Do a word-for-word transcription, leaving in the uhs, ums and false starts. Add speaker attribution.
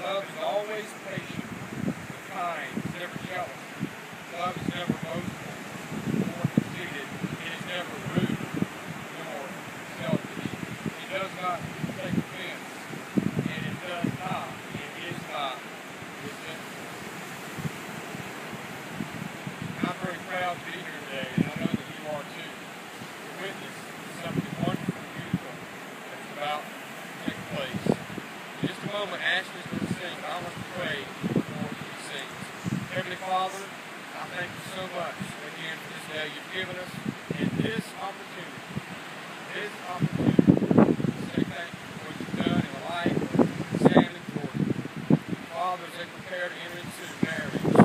Speaker 1: Love is always patient, kind, never jealous. Love is never boastful, nor conceited. It is never rude, nor selfish. It does not take offense, and it does not, it is not resentful. I'm very proud to be here today, and I know that you are too. To witness something wonderful and beautiful that's about to take place. In just a moment, Ashley's going to sing, but I want to pray before she sings. Heavenly Father, I thank you so much again for this day you've given us and this opportunity, this opportunity to say thank you for what you've done in the life of Sam and Jordan. Father, as they prepare to enter into marriage,